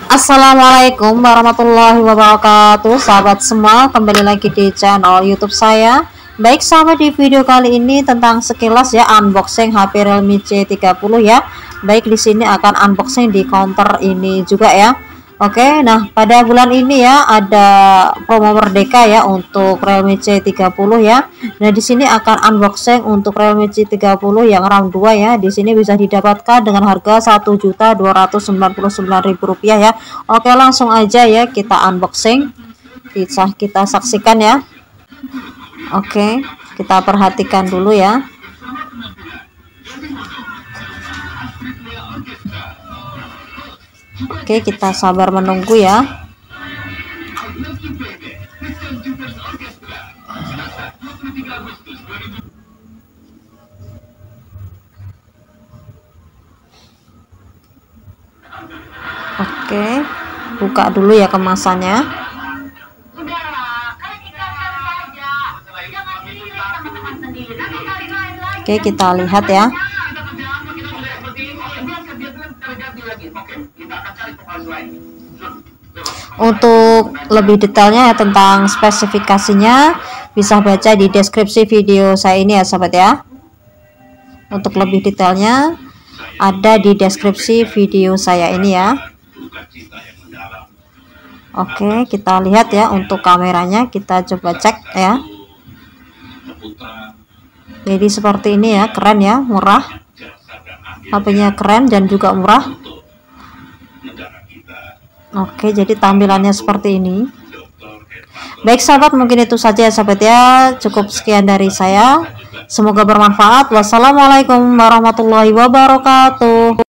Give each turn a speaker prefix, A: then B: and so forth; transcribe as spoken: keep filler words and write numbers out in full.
A: Assalamualaikum warahmatullahi wabarakatuh, sahabat semua, kembali lagi di channel YouTube saya. Baik sahabat, di video kali ini tentang sekilas ya unboxing H P Realme C tiga puluh ya. Baik, di sini akan unboxing di counter ini juga ya. Oke, nah pada bulan ini ya ada promo merdeka ya untuk Realme C tiga puluh ya. Nah di sini akan unboxing untuk Realme C tiga puluh yang RAM dua ya. Di sini bisa didapatkan dengan harga satu juta dua ratus sembilan puluh sembilan ribu rupiah ya. Oke, langsung aja ya kita unboxing. Bisa kita saksikan ya. Oke, kita perhatikan dulu ya. Oke, kita sabar menunggu ya. Oke, buka dulu ya kemasannya. Oke, kita lihat ya. Untuk lebih detailnya ya tentang spesifikasinya bisa baca di deskripsi video saya ini ya sahabat ya. Untuk lebih detailnya ada di deskripsi video saya ini ya. Oke, kita lihat ya untuk kameranya, kita coba cek ya. Jadi seperti ini ya, keren ya, murah. H P-nya keren dan juga murah. Oke, jadi tampilannya seperti ini. Baik sahabat, mungkin itu saja ya sahabat ya. Cukup sekian dari saya. Semoga bermanfaat. Wassalamualaikum warahmatullahi wabarakatuh.